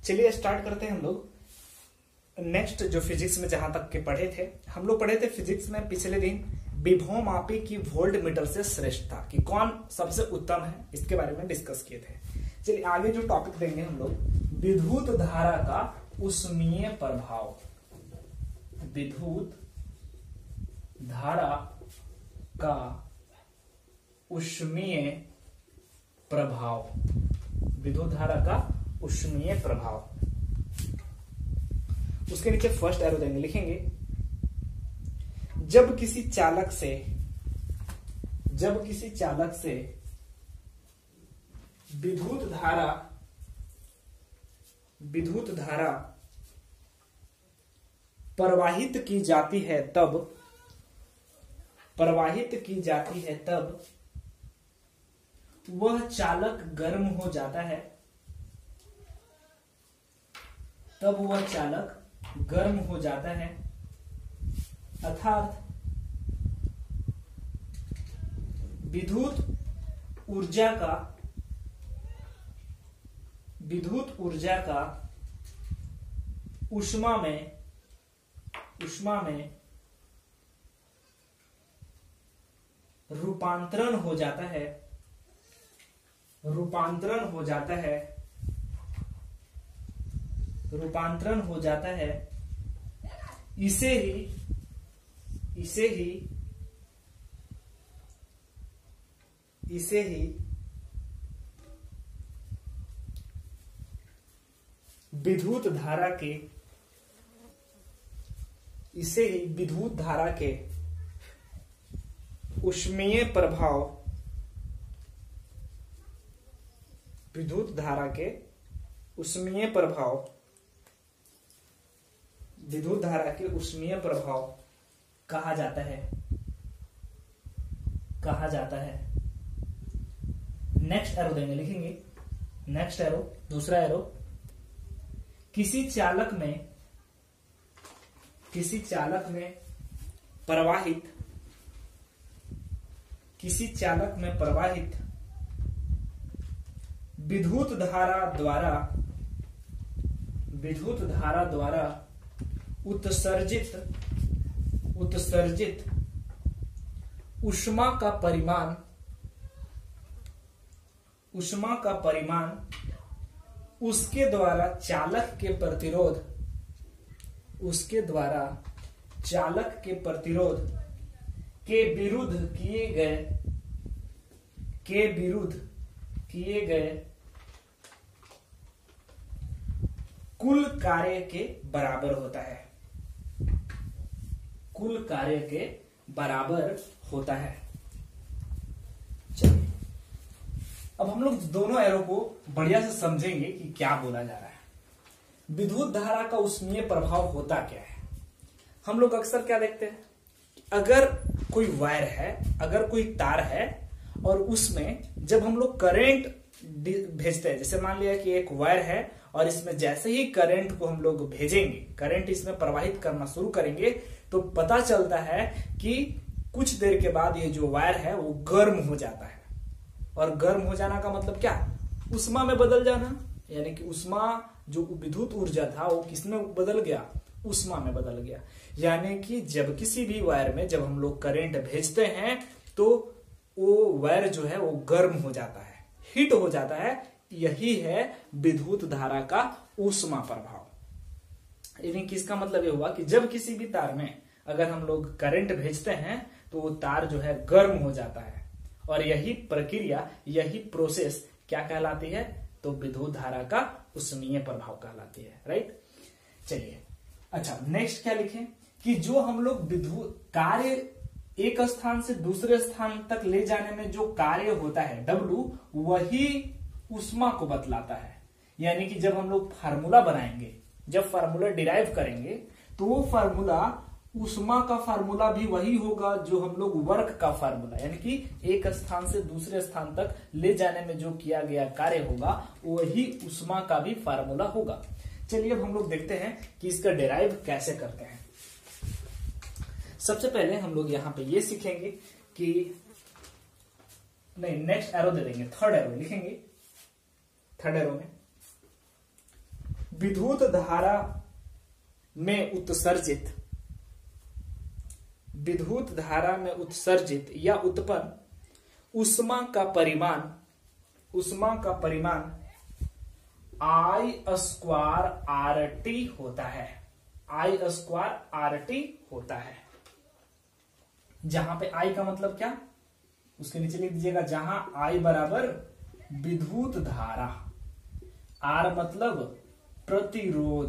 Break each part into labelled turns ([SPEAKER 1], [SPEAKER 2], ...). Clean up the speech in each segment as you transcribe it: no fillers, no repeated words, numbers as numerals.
[SPEAKER 1] चलिए स्टार्ट करते हैं हम लोग। नेक्स्ट जो फिजिक्स में जहां तक के पढ़े थे, हम लोग पढ़े थे फिजिक्स में पिछले दिन विभव मापी की वोल्ट मीटर से श्रेष्ठता कि कौन सबसे उत्तम है, इसके बारे में डिस्कस किए थे। चलिए आगे जो टॉपिक देंगे हम लोग, विद्युत धारा का ऊष्मीय प्रभाव। विद्युत धारा का ऊष्मीय प्रभाव। विद्युत धारा का ऊष्मीय प्रभाव। उसके नीचे फर्स्ट एरो देंगे, लिखेंगे जब किसी चालक से विद्युत धारा प्रवाहित की जाती है तब वह चालक गर्म हो जाता है। अर्थात विद्युत ऊर्जा का ऊष्मा में रूपांतरण हो जाता है। इसे ही विद्युत धारा के ऊष्मीय प्रभाव कहा जाता है। नेक्स्ट एरो देंगे, लिखेंगे नेक्स्ट एरो, दूसरा एरो, किसी चालक में प्रवाहित विद्युत धारा द्वारा उत्सर्जित ऊष्मा का परिमाण उसके द्वारा चालक के प्रतिरोध के विरुद्ध किए गए कुल कार्य के बराबर होता है। चलिए अब हम लोग दोनों एरो को बढ़िया से समझेंगे कि क्या बोला जा रहा है। विद्युत धारा का ऊष्मीय प्रभाव होता क्या है। हम लोग अक्सर क्या देखते हैं, अगर कोई वायर है, अगर कोई तार है और उसमें जब हम लोग करंट भेजते हैं, जैसे मान लिया कि एक वायर है और इसमें जैसे ही करंट को हम लोग भेजेंगे, करंट इसमें प्रवाहित करना शुरू करेंगे, तो पता चलता है कि कुछ देर के बाद ये जो वायर है वो गर्म हो जाता है। और गर्म हो जाना का मतलब क्या, ऊष्मा में बदल जाना, यानी कि ऊष्मा जो विद्युत ऊर्जा था वो किसमें बदल गया, ऊष्मा में बदल गया। यानी कि जब किसी भी वायर में जब हम लोग करंट भेजते हैं तो वो वायर जो है वो गर्म हो जाता है, हीट हो जाता है। यही है विद्युत धारा का ऊष्मा प्रभाव। यानी कि इसका मतलब ये हुआ कि जब किसी भी तार में अगर हम लोग करंट भेजते हैं तो वो तार जो है गर्म हो जाता है, और यही प्रक्रिया, यही प्रोसेस क्या कहलाती है, तो विद्युत धारा का ऊष्मीय प्रभाव कहलाती है। राइट। चलिए अच्छा, नेक्स्ट क्या लिखें कि जो हम लोग विद्युत कार्य एक स्थान से दूसरे स्थान तक ले जाने में जो कार्य होता है W, वही ऊष्मा को बतलाता है। यानी कि जब हम लोग फार्मूला बनाएंगे, जब फार्मूला डिराइव करेंगे, तो वो फार्मूला ऊष्मा का फार्मूला भी वही होगा जो हम लोग वर्क का फार्मूला, यानी कि एक स्थान से दूसरे स्थान तक ले जाने में जो किया गया कार्य होगा वही ऊष्मा का भी फार्मूला होगा। चलिए अब हम लोग देखते हैं कि इसका डिराइव कैसे करते हैं। सबसे पहले हम लोग यहाँ पे ये सीखेंगे कि नहीं, नेक्स्ट एरो दे देंगे, थर्ड एरो लिखेंगे। थर्ड एरो में विद्युत धारा में उत्सर्जित या उत्पन्न उष्मा का परिमाण I² होता है। I² होता है। जहां पे I का मतलब क्या, उसके नीचे लिख दीजिएगा, जहां I बराबर विद्युत धारा, R मतलब प्रतिरोध,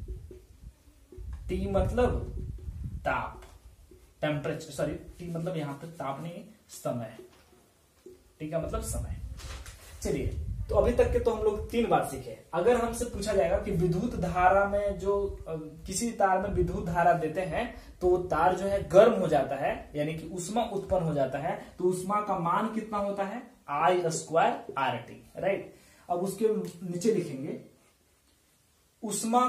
[SPEAKER 1] T मतलब ताप, टेम्परेचर, सॉरी T मतलब यहां पे ताप नहीं, समय, T का मतलब समय। चलिए, तो अभी तक के तो हम लोग 3 बात सीखे। अगर हमसे पूछा जाएगा कि विद्युत धारा में जो किसी तार में विद्युत धारा देते हैं तो वो तार जो है गर्म हो जाता है, यानी कि ऊष्मा उत्पन्न हो जाता है, तो ऊष्मा का मान कितना होता है, I²RT, राइट। अब उसके नीचे लिखेंगे, ऊष्मा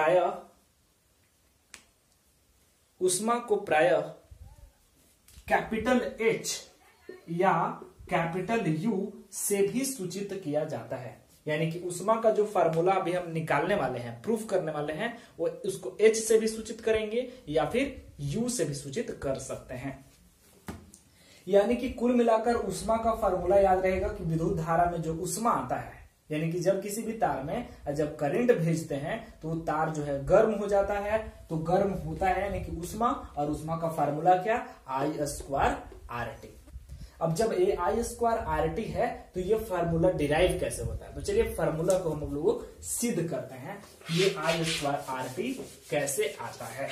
[SPEAKER 1] को प्रायः कैपिटल H या कैपिटल U से भी सूचित किया जाता है। यानी कि ऊष्मा का जो फार्मूला अभी हम निकालने वाले हैं, प्रूफ करने वाले हैं, वो उसको H से भी सूचित करेंगे या फिर U से भी सूचित कर सकते हैं। यानी कि कुल मिलाकर ऊष्मा का फार्मूला याद रहेगा कि विद्युत धारा में जो ऊष्मा आता है, यानी कि जब किसी भी तार में जब करंट भेजते हैं तो वो तार जो है गर्म हो जाता है, तो गर्म होता है यानी कि ऊष्मा, और ऊष्मा का फार्मूला क्या, I²RT। अब जब ये I²RT है तो ये फार्मूला डिराइव कैसे होता है, तो चलिए फार्मूला को हम लोग सिद्ध करते हैं, ये I²RT कैसे आता है।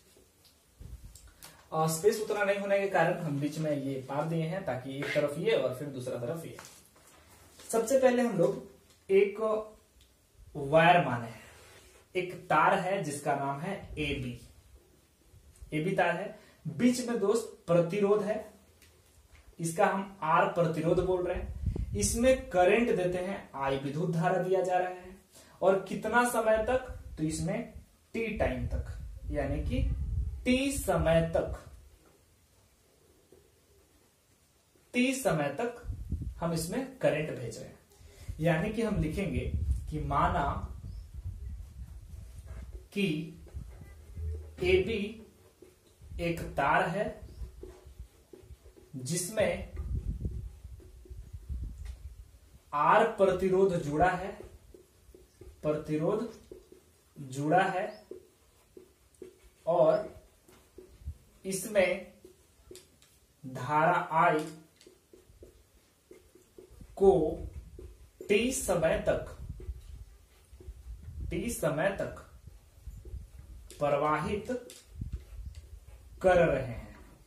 [SPEAKER 1] स्पेस उतना नहीं होने के कारण हम बीच में ये पार दिए हैं, ताकि एक तरफ ये और फिर दूसरा तरफ ये। सबसे पहले हम लोग एक वायर माने, एक तार है जिसका नाम है AB तार है, बीच में दोस्त प्रतिरोध है, इसका हम R प्रतिरोध बोल रहे हैं, इसमें करंट देते हैं I विद्युत धारा दिया जा रहा है, और कितना समय तक, तो इसमें T टाइम तक, यानी कि T समय तक हम इसमें करंट भेज रहे हैं। यानी कि हम लिखेंगे कि माना कि AB एक तार है जिसमें R प्रतिरोध जुड़ा है, और इसमें धारा I को T समय तक प्रवाहित कर रहे हैं।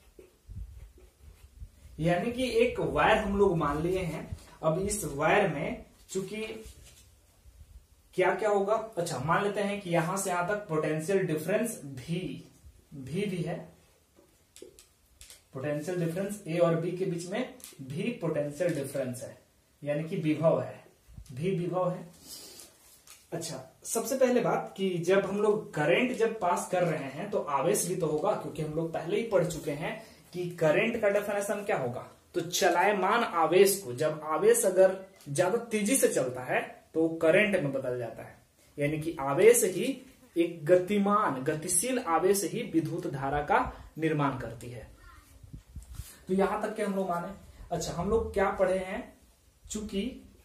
[SPEAKER 1] यानी कि एक वायर हम लोग मान लिए हैं। अब इस वायर में चूंकि क्या क्या होगा, अच्छा मान लेते हैं कि यहां से यहां तक पोटेंशियल डिफरेंस भी है, पोटेंशियल डिफरेंस A और B के बीच में भी पोटेंशियल डिफरेंस है, यानी कि विभव है, विभव है। अच्छा, सबसे पहले बात कि जब हम लोग करंट जब पास कर रहे हैं तो आवेश भी तो होगा, क्योंकि हम लोग पहले ही पढ़ चुके हैं कि करंट का डेफिनेशन क्या होगा, तो चलायमान आवेश को, जब आवेश अगर ज्यादा तेजी से चलता है तो करंट में बदल जाता है, यानी कि आवेश ही एक गतिशील आवेश ही विद्युत धारा का निर्माण करती है। तो यहां तक के हम लोग माने। अच्छा, हम लोग क्या पढ़े हैं, चूंकि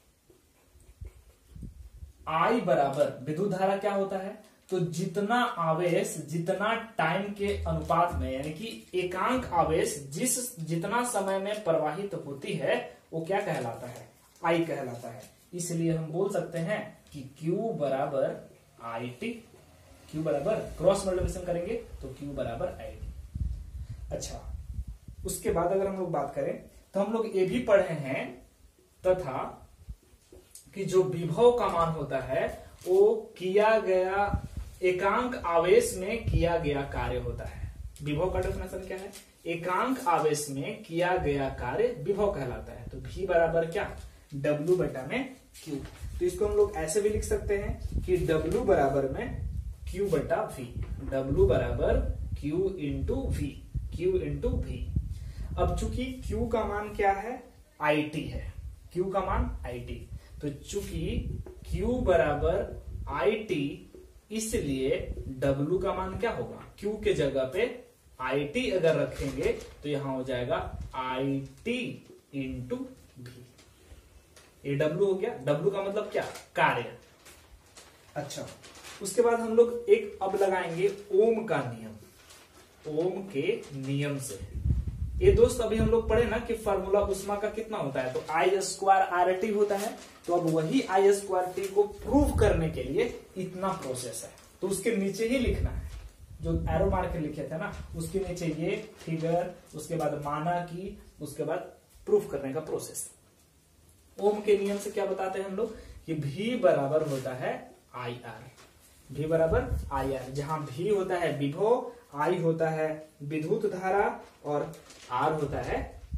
[SPEAKER 1] I बराबर विद्युत धारा क्या होता है, तो जितना आवेश जितना टाइम के अनुपात में, यानी कि एकांक आवेश जितना समय में प्रवाहित होती है वो क्या कहलाता है, I कहलाता है। इसलिए हम बोल सकते हैं कि Q बराबर IT, Q बराबर क्रॉस मल्टीप्लिकेशन करेंगे तो Q बराबर IT। अच्छा, उसके बाद अगर हम लोग बात करें तो हम लोग ये भी पढ़े हैं तथा कि जो विभव का मान होता है वो किया गया एकांक आवेश में किया गया कार्य होता है। विभव का डेफिनेशन क्या है, एकांक आवेश में किया गया कार्य विभव कहलाता है। तो V बराबर क्या, W बटा में Q। तो इसको हम लोग ऐसे भी लिख सकते हैं कि W बराबर में Q बटा V, W बराबर Q इंटू V। अब चूंकि Q का मान क्या है, IT है, Q का मान IT, तो चूंकि Q बराबर IT इसलिए W का मान क्या होगा, Q के जगह पे IT अगर रखेंगे तो यहां हो जाएगा IT इंटू V। ये W हो गया। W का मतलब क्या, कार्य। अच्छा, उसके बाद हम लोग एक अब लगाएंगे ओम का नियम। ओम के नियम से ये दोस्त अभी हम लोग पढ़े ना कि फार्मूला उष्मा का कितना होता है, तो I² RT होता है। तो अब वही I² को प्रूव करने के लिए इतना प्रोसेस है, तो उसके नीचे ही लिखना है। जो एरो मार के लिखे थे ना, उसके नीचे ये फिगर, उसके बाद माना की, उसके बाद प्रूफ करने का प्रोसेस। ओम के नियम से क्या बताते हैं हम लोग कि V बराबर होता है IR। V बराबर IR, जहां V होता है विभव, I होता है विद्युत धारा और R होता है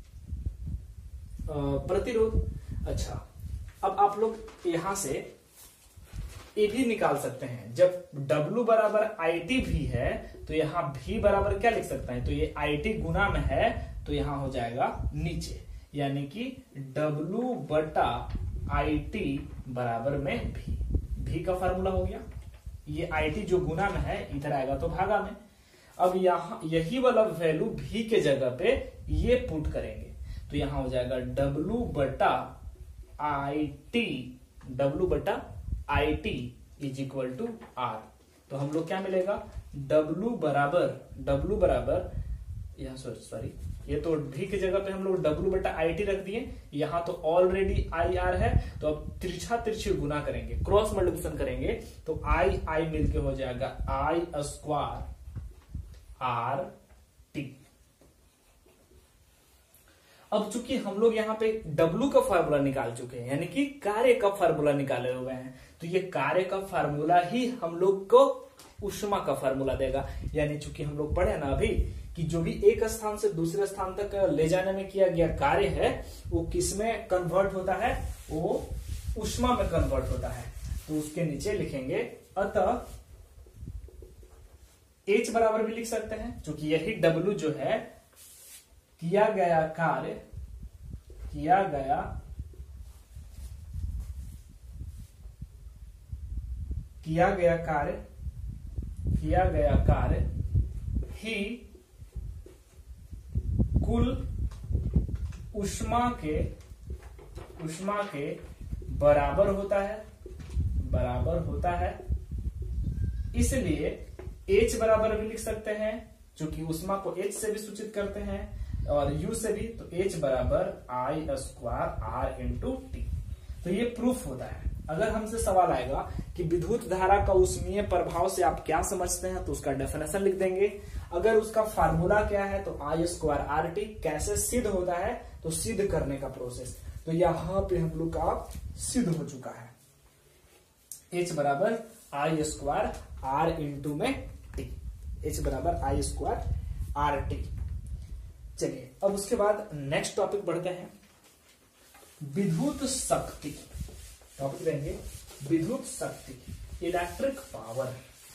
[SPEAKER 1] प्रतिरोध। अच्छा, अब आप लोग यहां से ये भी निकाल सकते हैं, जब W बराबर IT भी है तो यहां V बराबर क्या लिख सकते हैं, तो ये IT गुना में है तो यहां हो जाएगा नीचे, यानी कि W बटा IT बराबर में V का फार्मूला हो गया। ये IT जो गुना में है इधर आएगा तो भागा में। अब यहां यही वाला वैल्यू V के जगह पे ये पुट करेंगे तो यहां हो जाएगा W बटा IT is equal to R। तो हम लोग क्या मिलेगा, W बराबर यहाँ सॉरी ये तो V की जगह पे हम लोग W बटा IT रख दिए, यहाँ तो ऑलरेडी IR है। तो अब तिरछी गुना करेंगे, क्रॉस मल्टीप्लिकेशन करेंगे तो I मिलके हो जाएगा I² RT। अब चूंकि हम लोग यहाँ पे W का फार्मूला निकाल चुके हैं, यानी कि कार्य का फार्मूला निकाले हुए हैं, तो ये कार्य का फार्मूला ही हम लोग को ऊष्मा का फार्मूला देगा। यानी चूंकि हम लोग पढ़े ना अभी कि जो भी एक स्थान से दूसरे स्थान तक ले जाने में किया गया कार्य है वो किस में कन्वर्ट होता है, वो ऊष्मा में कन्वर्ट होता है। तो उसके नीचे लिखेंगे अतः H बराबर भी लिख सकते हैं, क्योंकि यही W जो है किया गया कार्य ही कुल ऊष्मा के बराबर होता है। इसलिए H बराबर भी लिख सकते हैं, क्योंकि ऊष्मा को H से भी सूचित करते हैं और U से भी, तो H बराबर I² R इंटू T। तो ये प्रूफ होता है। अगर हमसे सवाल आएगा कि विद्युत धारा का ऊष्मीय प्रभाव से आप क्या समझते हैं, तो उसका डेफिनेशन लिख देंगे। अगर उसका फार्मूला क्या है तो I² RT। कैसे सिद्ध होता है, तो सिद्ध करने का प्रोसेस। तो यहां पे हम लोग का सिद्ध हो चुका है, H बराबर I² R इंटू में T। H बराबर I² RT। चलिए अब उसके बाद नेक्स्ट टॉपिक बढ़ते हैं, विद्युत शक्ति। टॉपिक देंगे विद्युत शक्ति, इलेक्ट्रिक पावर।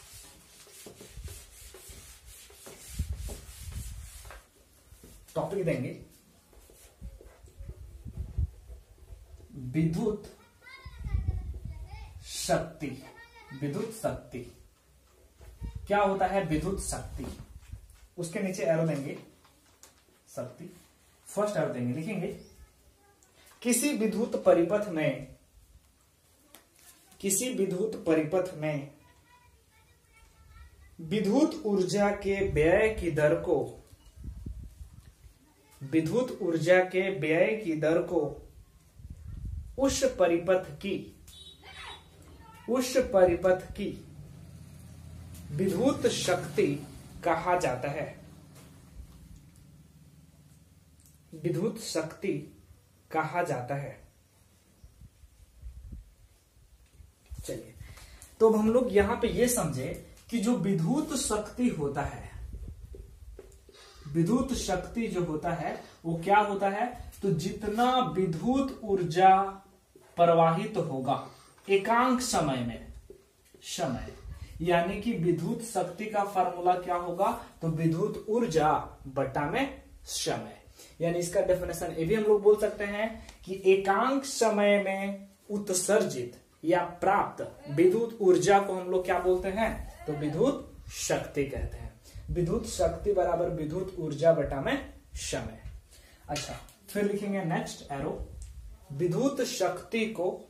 [SPEAKER 1] टॉपिक देंगे विद्युत शक्ति। विद्युत शक्ति क्या होता है, विद्युत शक्ति। उसके नीचे एरो देंगे शक्ति, फर्स्ट एरो देंगे, लिखेंगे किसी विद्युत परिपथ में विद्युत ऊर्जा के व्यय की दर को उस परिपथ की विद्युत शक्ति कहा जाता है। विद्युत शक्ति कहा जाता है। चलिए तो अब हम लोग यहां पे ये समझे कि जो विद्युत शक्ति होता है, विद्युत शक्ति जो होता है वो क्या होता है, तो जितना विद्युत ऊर्जा प्रवाहित होगा एकांक समय, यानी कि विद्युत शक्ति का फार्मूला क्या होगा, तो विद्युत ऊर्जा बटा में समय। यानी इसका डेफिनेशन ये भी हम लोग बोल सकते हैं कि एकांक समय में उत्सर्जित या प्राप्त विद्युत ऊर्जा को हम लोग क्या बोलते हैं? तो विद्युत शक्ति कहते हैं। विद्युत शक्ति बराबर विद्युत ऊर्जा बटा में समय। अच्छा, फिर लिखेंगे नेक्स्ट एरो, विद्युत शक्ति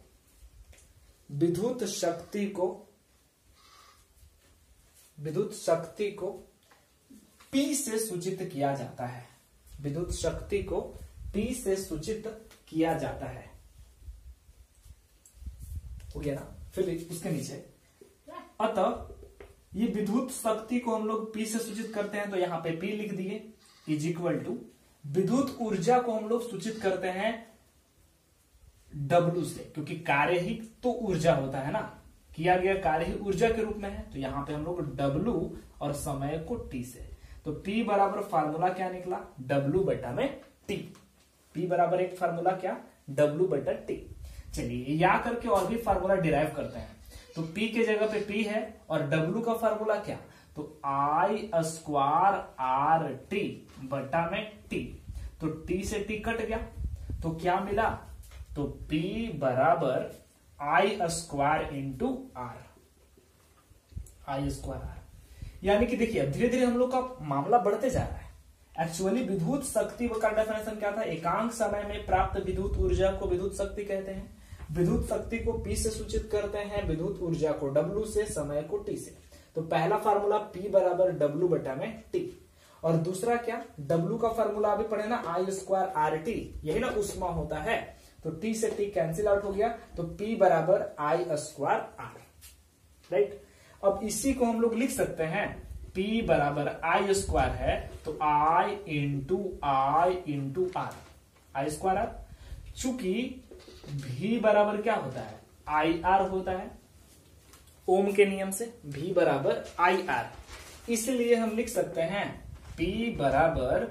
[SPEAKER 1] को P से सूचित किया जाता है। विद्युत शक्ति को P से सूचित किया जाता है। हो गया ना? फिर उसके नीचे, अतः ये विद्युत शक्ति को हम लोग P से सूचित करते हैं, तो यहां पे P लिख दिए इज इक्वल टू विद्युत ऊर्जा को हम लोग सूचित करते हैं W से, क्योंकि कार्य ही तो ऊर्जा होता है ना, किया गया कार्य ही ऊर्जा के रूप में है। तो यहां पे हम लोग W और समय को T से, तो P बराबर फार्मूला क्या निकला? W बटा में T। P बराबर एक फार्मूला क्या? W बटा T। चलिए या करके और भी फार्मूला डिराइव करते हैं। तो P के जगह पे P है और W का फार्मूला क्या? तो I स्क्वायर RT बटा में T। तो T से T कट गया, तो क्या मिला? तो P बराबर I square into R, I square R। यानी कि देखिए धीरे धीरे हम लोग का मामला बढ़ते जा रहा है। एक्चुअली विद्युत शक्ति का डेफिनेशन क्या था? एकांक समय में प्राप्त विद्युत ऊर्जा को विद्युत शक्ति कहते हैं। विद्युत शक्ति को P से सूचित करते हैं, विद्युत ऊर्जा को W से, समय को T से। तो पहला फार्मूला P बराबर W बटा में T, और दूसरा क्या? W का फार्मूला अभी पढ़े ना, I स्क्वायर RT, यही ना उष्मा होता है। तो T से T कैंसिल आउट हो गया, तो P बराबर I स्क्वायर R, राइट। अब इसी को हम लोग लिख सकते हैं, P बराबर I स्क्वायर है तो I into R, I square R। चूंकि V बराबर क्या होता है? IR होता है, ओम के नियम से V बराबर IR, इसलिए हम लिख सकते हैं P बराबर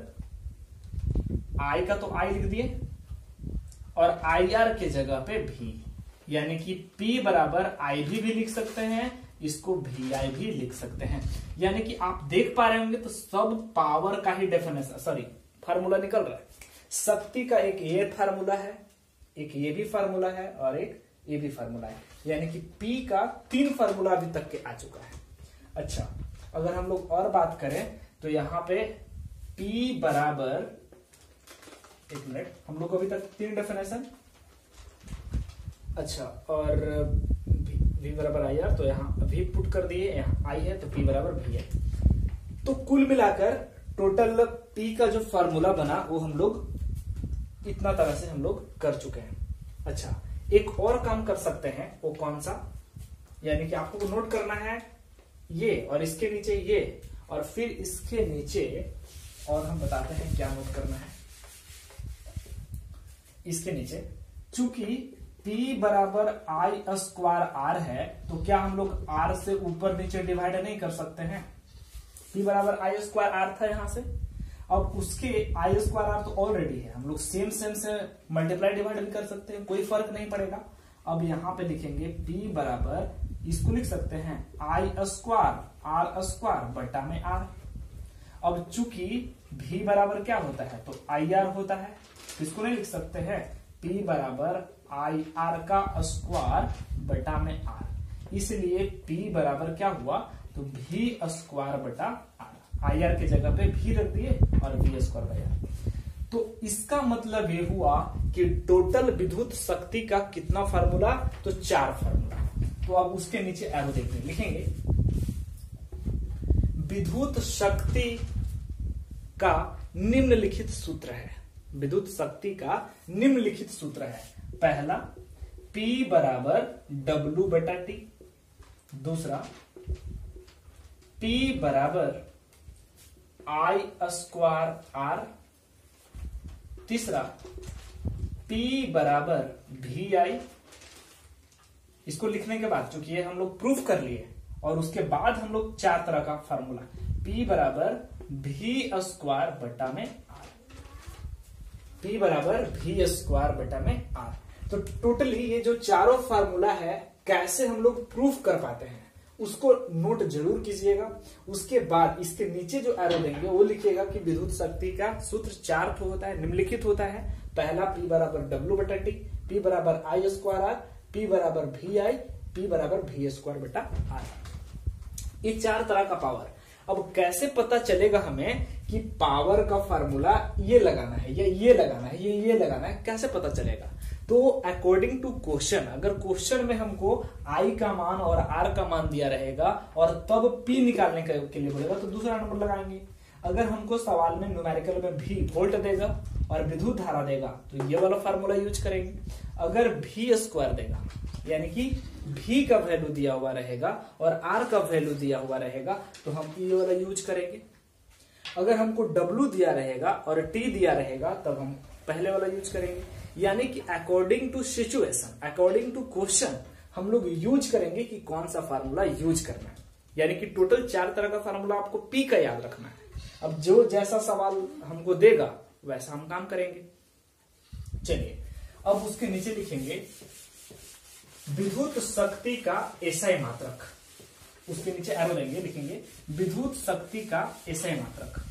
[SPEAKER 1] I का तो I लिख दिए और IR के जगह पे V, यानी कि P बराबर IV भी लिख सकते हैं, इसको VI भी लिख सकते हैं। यानी कि आप देख पा रहे होंगे तो सब पावर का ही डेफिनेशन फार्मूला निकल रहा है। शक्ति का एक ये फार्मूला है, एक ये भी फार्मूला है और एक ये भी फार्मूला है, यानी कि P का 3 फार्मूला अभी तक के आ चुका है। अच्छा, अगर हम लोग और बात करें तो यहाँ पे P बराबर, एक मिनट, हम लोग अभी तक 3 डेफिनेशन, अच्छा, और V बराबर IR, तो यहाँ V पुट कर दिए, यहाँ I है तो P बराबर V है। तो कुल मिलाकर टोटल P का जो फार्मूला बना वो हम लोग इतना तरह से हम लोग कर चुके हैं। अच्छा, एक और काम कर सकते हैं, वो कौन सा? यानी कि आपको नोट करना है ये, और इसके नीचे ये, और फिर इसके नीचे, और हम बताते हैं क्या नोट करना है इसके नीचे। चूंकि P बराबर I स्क्वायर R है, तो क्या हम लोग R से ऊपर नीचे डिवाइड नहीं कर सकते हैं? P बराबर I स्क्वायर R था यहां से, अब उसके I स्क्वायर R तो ऑलरेडी है, हम लोग सेम से मल्टीप्लाई डिवाइड भी कर सकते हैं, कोई फर्क नहीं पड़ेगा। अब यहां पे लिखेंगे P बराबर, इसको लिख सकते हैं I स्क्वायर R स्क्वायर बटा में R। अब चूंकि V बराबर क्या होता है? तो IR होता है, इसको नहीं लिख सकते हैं P बराबर IR का स्क्वायर बटा में R, इसलिए P बराबर क्या हुआ? तो V स्क्वायर बटा R, IR के जगह पे V रख दिए और V स्क्वायर बाय R। तो इसका मतलब ये हुआ कि टोटल विद्युत शक्ति का कितना फार्मूला? तो 4 फार्मूला। तो अब उसके नीचे एरो देखिए, लिखेंगे विद्युत शक्ति का निम्नलिखित सूत्र है। विद्युत शक्ति का निम्नलिखित सूत्र है। पहला P बराबर W बटा T, दूसरा P बराबर I स्क्वायर R, तीसरा P बराबर VI। इसको लिखने के बाद, चूंकि ये हम लोग प्रूफ कर लिए, और उसके बाद हम लोग 4 तरह का फार्मूला, P बराबर V स्क्वायर बटा में R, P बराबर V स्क्वायर बटा में R। तो टोटली ये जो चारों फार्मूला है, कैसे हम लोग प्रूफ कर पाते हैं उसको नोट जरूर कीजिएगा। उसके बाद इसके नीचे जो एरो देंगे वो लिखिएगा कि विद्युत शक्ति का सूत्र 4 होता है, निम्नलिखित होता है। पहला P बराबर W बटा T, P बराबर I स्क्वायर R, P बराबर VI, P बराबर V² बटा R। ये 4 तरह का पावर। अब कैसे पता चलेगा हमें कि पावर का फार्मूला ये लगाना है या ये लगाना है, ये लगाना है, कैसे पता चलेगा? तो अकॉर्डिंग टू क्वेश्चन, अगर क्वेश्चन में हमको I का मान और R का मान दिया रहेगा और तब P निकालने के लिए बोलेगा तो दूसरा नंबर लगाएंगे। अगर हमको सवाल में न्यूमेरिकल में V वोल्ट देगा और विद्युत धारा देगा तो ये वाला फार्मूला यूज करेंगे। अगर V² देगा यानी कि V का वैल्यू दिया हुआ रहेगा और R का वैल्यू दिया हुआ रहेगा तो हम ये वाला यूज करेंगे। अगर हमको W दिया रहेगा और T दिया रहेगा तब हम पहले वाला यूज करेंगे। यानी कि according to situation, according to question हम लोग यूज करेंगे कि कौन सा फार्मूला यूज करना है। यानी कि टोटल 4 तरह का फार्मूला आपको P का याद रखना है। अब जो जैसा सवाल हमको देगा वैसा हम काम करेंगे। चलिए अब उसके नीचे लिखेंगे विद्युत शक्ति का एसआई मात्रक। उसके नीचे एरो देंगे, लिखेंगे विद्युत शक्ति का एसआई मात्रक।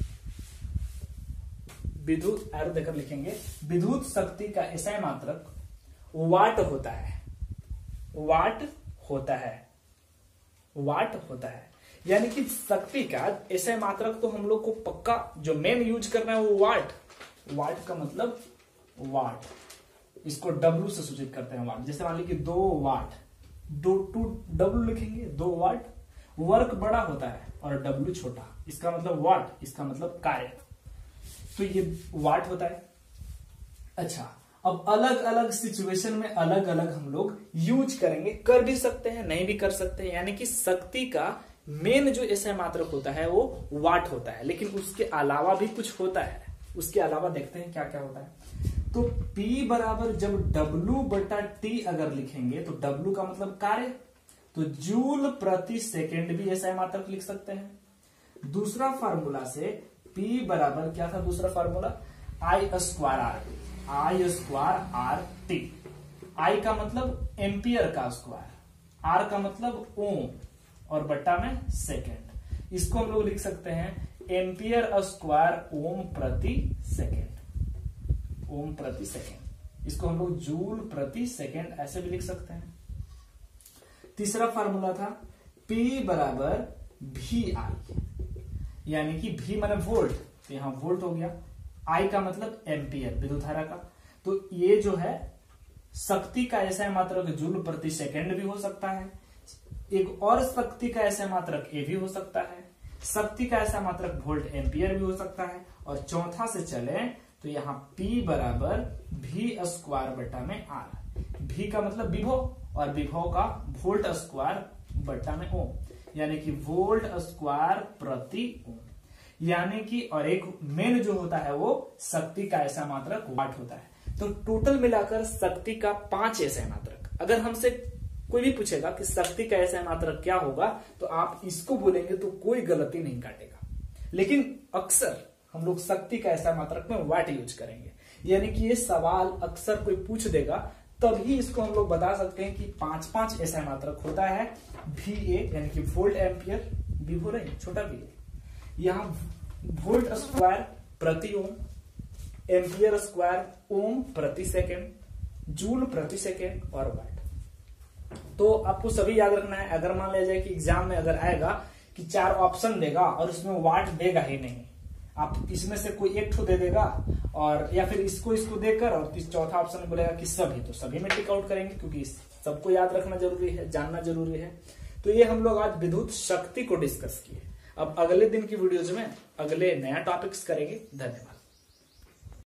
[SPEAKER 1] विद्युत एरो देकर लिखेंगे विद्युत शक्ति का एसआई मात्रक वाट होता है। वाट होता है, वाट होता है। यानी कि शक्ति का एसआई मात्रक तो हम लोग को पक्का जो मेन यूज करना है वो वाट। वाट का मतलब वाट, इसको W से सूचित करते हैं वाट। जैसे मान लीजिए 2 वाट, 2 W लिखेंगे 2 वाट। वर्क बड़ा होता है और W छोटा, इसका मतलब वाट, इसका मतलब कार्य। तो ये वाट होता है। अच्छा, अब अलग अलग सिचुएशन में अलग अलग हम लोग यूज करेंगे, कर भी सकते हैं नहीं भी कर सकते हैं। यानी कि शक्ति का मेन जो एसआई मात्रक होता है वो वाट होता है, लेकिन उसके अलावा भी कुछ होता है। उसके अलावा देखते हैं क्या क्या होता है। तो P बराबर जब W बटा T अगर लिखेंगे तो W का मतलब कार्य, तो जूल प्रति सेकेंड भी एसआई मात्रक लिख सकते हैं। दूसरा फार्मूला से P बराबर क्या था दूसरा फार्मूला? I²RT। I का मतलब एम्पियर का स्क्वायर, R का मतलब ओम और बट्टा में सेकेंड। इसको हम लोग लिख सकते हैं एम्पियर स्क्वायर ओम प्रति सेकेंड। ओम प्रति सेकेंड, इसको हम लोग जूल प्रति सेकेंड ऐसे भी लिख सकते हैं। तीसरा फार्मूला था P बराबर VI, यानी कि V माने वोल्ट, तो यहां वोल्ट हो गया। I का मतलब एम्पियर, विद्युत धारा का। तो ये जो है शक्ति का एसआई मात्रक जूल प्रति सेकेंड भी हो सकता है। एक और शक्ति का एसआई मात्रक ए भी हो सकता है। शक्ति का एसआई मात्रक वोल्ट एम्पियर भी हो सकता है। और चौथा से चले तो यहाँ P बराबर V² बटा में R। V का मतलब विभव और विभव का वोल्ट स्क्वायर बटा में ओम, यानी कि वोल्ट स्क्वायर प्रति ओम। यानी कि और एक मेन जो होता है वो शक्ति का एसआई मात्रक वाट होता है। तो टोटल मिलाकर शक्ति का 5 एसआई मात्रक। अगर हमसे कोई भी पूछेगा कि शक्ति का एसआई मात्रक क्या होगा तो आप इसको बोलेंगे तो कोई गलती नहीं काटेगा। लेकिन अक्सर हम लोग शक्ति का एसआई मात्रक में वाट यूज करेंगे। यानी कि ये सवाल अक्सर कोई पूछ देगा तभी इसको हम लोग बता सकते हैं कि 5 एसआई मात्रक होता है। VA यानी कि वोल्ट एम्पियर, V हो रही छोटा V, यहाँ वोल्ट स्क्वायर प्रति ओम, एम्पियर स्क्वायर ओम प्रति सेकेंड, जूल प्रति सेकेंड और वाट। तो आपको सभी याद रखना है। अगर मान लिया जाए कि एग्जाम में अगर आएगा कि 4 ऑप्शन देगा और उसमें वाट देगा ही नहीं, आप इसमें से कोई एक ठो दे देगा और या फिर इसको देकर और चौथा ऑप्शन में बोलेगा कि सभी, तो सभी में टिक आउट करेंगे क्योंकि सबको याद रखना जरूरी है, जानना जरूरी है। तो ये हम लोग आज विद्युत शक्ति को डिस्कस किए। अब अगले दिन की वीडियोज में अगले नया टॉपिक्स करेंगे। धन्यवाद।